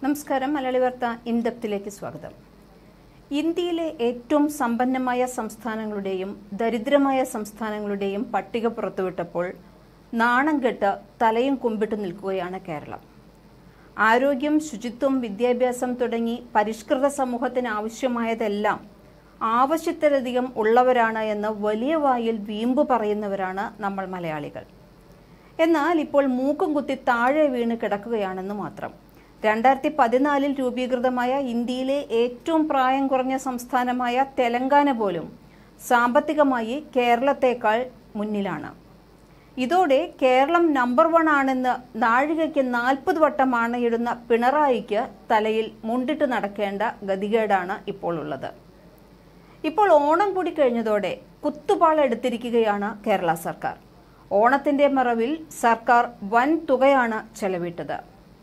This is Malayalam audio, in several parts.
നമസ്കാരം. മലയാളി വാർത്ത ഇൻഡെപ്തിലേക്ക് സ്വാഗതം. ഇന്ത്യയിലെ ഏറ്റവും സമ്പന്നമായ സംസ്ഥാനങ്ങളുടെയും ദരിദ്രമായ സംസ്ഥാനങ്ങളുടെയും പട്ടിക പുറത്തുവിട്ടപ്പോൾ നാണം കെട്ട് തലയും കുമ്പിട്ട് നിൽക്കുകയാണ് കേരളം. ആരോഗ്യം, ശുചിത്വം, വിദ്യാഭ്യാസം തുടങ്ങി പരിഷ്കൃത സമൂഹത്തിന് ആവശ്യമായതെല്ലാം ആവശ്യത്തിലധികം ഉള്ളവരാണ് എന്ന് വലിയ വായിൽ വീമ്പ് പറയുന്നവരാണ് നമ്മൾ മലയാളികൾ. എന്നാൽ ഇപ്പോൾ മൂക്കും കുത്തി താഴെ വീണ് കിടക്കുകയാണെന്ന് മാത്രം. 2014 രൂപീകൃതമായ ഇന്ത്യയിലെ ഏറ്റവും പ്രായം കുറഞ്ഞ സംസ്ഥാനമായ തെലങ്കാന പോലും സാമ്പത്തികമായി കേരളത്തേക്കാൾ മുന്നിലാണ്. ഇതോടെ കേരളം നമ്പർ 1 ആണെന്ന് നാഴികയ്ക്ക് 40 വട്ടം ആണയിടുന്ന പിണറായിക്ക് തലയിൽ മുണ്ടിട്ട് നടക്കേണ്ട ഗതികേടാണ് ഇപ്പോൾ ഉള്ളത്. ഇപ്പോൾ ഓണം കൂടി കഴിഞ്ഞതോടെ കുത്തുപാളെടുത്തിരിക്കുകയാണ് കേരള സർക്കാർ. ഓണത്തിന്റെ മറവിൽ സർക്കാർ വൻ തുകയാണ് ചെലവിട്ടത്.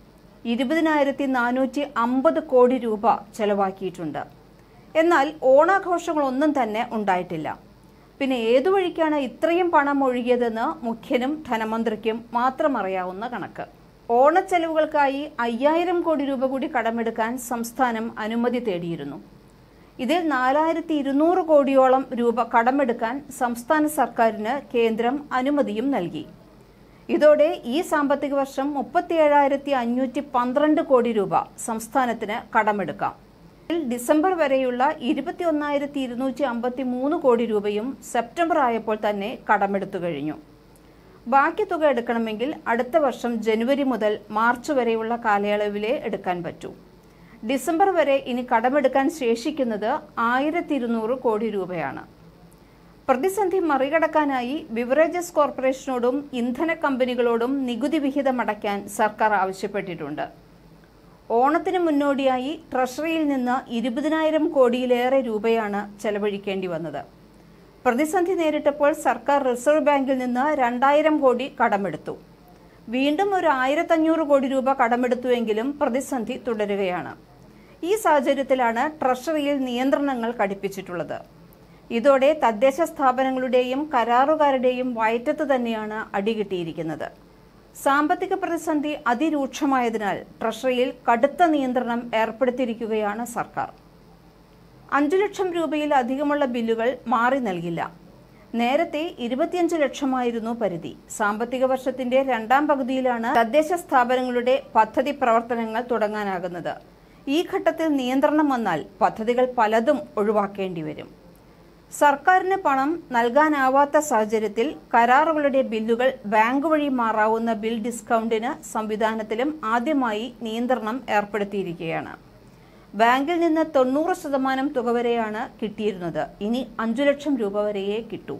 20,450 കോടി രൂപ ചെലവാക്കിയിട്ടുണ്ട്. എന്നാൽ ഓണാഘോഷങ്ങളൊന്നും തന്നെ ഉണ്ടായിട്ടില്ല. പിന്നെ ഏതുവഴിക്കാണ് ഇത്രയും പണം ഒഴുകിയതെന്ന് മുഖ്യനും ധനമന്ത്രിക്കും മാത്രം അറിയാവുന്ന കണക്ക്. ഓണച്ചെലവുകൾക്കായി 5,000 കോടി രൂപ കൂടി കടമെടുക്കാൻ സംസ്ഥാനം അനുമതി തേടിയിരുന്നു. ഇതിൽ 4,200 കോടിയോളം രൂപ കടമെടുക്കാൻ സംസ്ഥാന സർക്കാരിന് കേന്ദ്രം അനുമതിയും നൽകി. ഇതോടെ ഈ സാമ്പത്തിക വർഷം 37,512 കോടി രൂപ സംസ്ഥാനത്തിന് കടമെടുക്കാം. ഇതിൽ ഡിസംബർ വരെയുള്ള 21,253 കോടി രൂപയും സെപ്റ്റംബർ ആയപ്പോൾ തന്നെ കടമെടുത്തു കഴിഞ്ഞു. ബാക്കി തുക എടുക്കണമെങ്കിൽ അടുത്ത വർഷം ജനുവരി മുതൽ മാർച്ച് വരെയുള്ള കാലയളവിലേ എടുക്കാൻ പറ്റൂ. ഡിസംബർ വരെ ഇനി കടമെടുക്കാൻ ശേഷിക്കുന്നത് 1,200 കോടി രൂപയാണ്. പ്രതിസന്ധി മറികടക്കാനായി ബിവറേജസ് കോർപ്പറേഷനോടും ഇന്ധന കമ്പനികളോടും നികുതി വിഹിതമടയ്ക്കാൻ സർക്കാർ ആവശ്യപ്പെട്ടിട്ടുണ്ട്. ഓണത്തിന് മുന്നോടിയായി ട്രഷറിയിൽ നിന്ന് 20,000 കോടിയിലേറെ രൂപയാണ് ചെലവഴിക്കേണ്ടി വന്നത്. പ്രതിസന്ധി നേരിട്ടപ്പോൾ സർക്കാർ റിസർവ് ബാങ്കിൽ നിന്ന് 2,000 കോടി കടമെടുത്തു. വീണ്ടും ഒരു 1,500 കോടി രൂപ കടമെടുത്തുവെങ്കിലും പ്രതിസന്ധി തുടരുകയാണ്. ഈ സാഹചര്യത്തിലാണ് ട്രഷറിയിൽ നിയന്ത്രണങ്ങൾ കടുപ്പിച്ചിട്ടുള്ളത്. ഇതോടെ തദ്ദേശ സ്ഥാപനങ്ങളുടെയും കരാറുകാരുടെയും വയറ്റത്ത് തന്നെയാണ് അടികിട്ടിയിരിക്കുന്നത്. സാമ്പത്തിക പ്രതിസന്ധി അതിരൂക്ഷമായതിനാൽ ട്രഷറിയിൽ കടുത്ത നിയന്ത്രണം ഏർപ്പെടുത്തിയിരിക്കുകയാണ് സർക്കാർ. 5 ലക്ഷം രൂപയിൽ അധികമുള്ള ബില്ലുകൾ മാറി നൽകില്ല. നേരത്തെ 25 ലക്ഷമായിരുന്നു പരിധി. സാമ്പത്തിക വർഷത്തിന്റെ 2ാം പകുതിയിലാണ് തദ്ദേശ സ്ഥാപനങ്ങളുടെ പദ്ധതി പ്രവർത്തനങ്ങൾ തുടങ്ങാനാകുന്നത്. ഈ ഘട്ടത്തിൽ നിയന്ത്രണം വന്നാൽ പദ്ധതികൾ പലതും ഒഴിവാക്കേണ്ടി വരും. സർക്കാരിന് പണം നൽകാനാവാത്ത സാഹചര്യത്തിൽ കരാറുകളുടെ ബില്ലുകൾ ബാങ്ക് വഴി മാറാവുന്ന ബിൽ ഡിസ്കൗണ്ടിന് സംവിധാനത്തിലും ആദ്യമായി നിയന്ത്രണം ഏർപ്പെടുത്തിയിരിക്കുകയാണ്. ബാങ്കിൽ നിന്ന് 90% തുക വരെയാണ് കിട്ടിയിരുന്നത്. ഇനി 5 ലക്ഷം രൂപ വരെയേ കിട്ടൂ.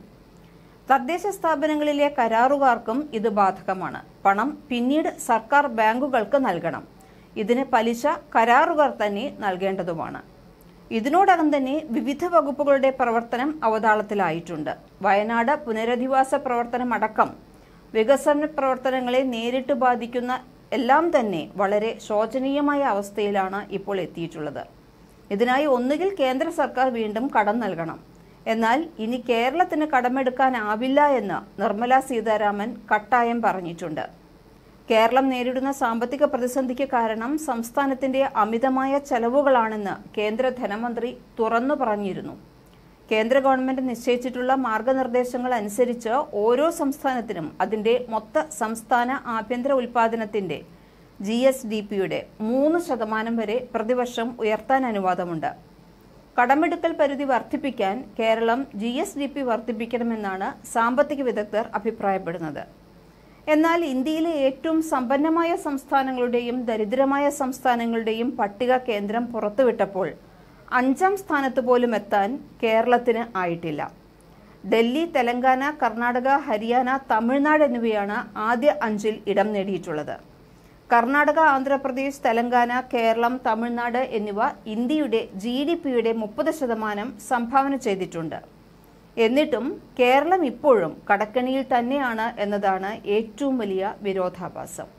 തദ്ദേശ സ്ഥാപനങ്ങളിലെ കരാറുകാർക്കും ഇത് ബാധകമാണ്. പണം പിന്നീട് സർക്കാർ ബാങ്കുകൾക്ക് നൽകണം. ഇതിന് പലിശ കരാറുകാർ തന്നെ നൽകേണ്ടതുമാണ്. ഇതിനോടകം തന്നെ വിവിധ വകുപ്പുകളുടെ പ്രവർത്തനം അവതാളത്തിലായിട്ടുണ്ട്. വയനാട് പുനരധിവാസ പ്രവർത്തനം അടക്കം വികസന പ്രവർത്തനങ്ങളെ നേരിട്ട് ബാധിക്കുന്ന എല്ലാം തന്നെ വളരെ ശോചനീയമായ അവസ്ഥയിലാണ് ഇപ്പോൾ എത്തിയിട്ടുള്ളത്. ഇതിനായി ഒന്നുകിൽ കേന്ദ്ര സർക്കാർ വീണ്ടും കടം നൽകണം. എന്നാൽ ഇനി കേരളത്തിന് കടമെടുക്കാനാവില്ല എന്ന് നിർമ്മല സീതാരാമൻ കട്ടായം പറഞ്ഞിട്ടുണ്ട്. കേരളം നേരിടുന്ന സാമ്പത്തിക പ്രതിസന്ധിക്ക് കാരണം സംസ്ഥാനത്തിന്റെ അമിതമായ ചെലവുകളാണെന്ന് കേന്ദ്ര ധനമന്ത്രി തുറന്നു പറഞ്ഞിരുന്നു. കേന്ദ്ര ഗവൺമെന്റ് നിശ്ചയിച്ചിട്ടുള്ള മാർഗനിർദ്ദേശങ്ങൾ അനുസരിച്ച് ഓരോ സംസ്ഥാനത്തിനും അതിന്റെ മൊത്ത സംസ്ഥാന ആഭ്യന്തര ഉൽപാദനത്തിന്റെ GSDPയുടെ 3% വരെ പ്രതിവർഷം ഉയർത്താൻ അനുവാദമുണ്ട്. കടമെടുക്കൽ പരിധി വർദ്ധിപ്പിക്കാൻ കേരളം GSDP വർദ്ധിപ്പിക്കണമെന്നാണ് സാമ്പത്തിക വിദഗ്ധർ അഭിപ്രായപ്പെടുന്നത്. എന്നാൽ ഇന്ത്യയിലെ ഏറ്റവും സമ്പന്നമായ സംസ്ഥാനങ്ങളുടെയും ദരിദ്രമായ സംസ്ഥാനങ്ങളുടെയും പട്ടിക കേന്ദ്രം പുറത്തുവിട്ടപ്പോൾ 5ാം സ്ഥാനത്ത് പോലും എത്താൻ കേരളത്തിന് ആയിട്ടില്ല. ഡൽഹി, തെലങ്കാന, കർണാടക, ഹരിയാന, തമിഴ്നാട് എന്നിവയാണ് ആദ്യ 5ൽ ഇടം നേടിയിട്ടുള്ളത്. കർണാടക, ആന്ധ്രാപ്രദേശ്, തെലങ്കാന, കേരളം, തമിഴ്നാട് എന്നിവ ഇന്ത്യയുടെ GDPയുടെ 30% സംഭാവന ചെയ്തിട്ടുണ്ട്. എന്നിട്ടും കേരളം ഇപ്പോഴും കടക്കെണിയിൽ തന്നെയാണ് എന്നതാണ് ഏറ്റവും വലിയ വിരോധാഭാസം.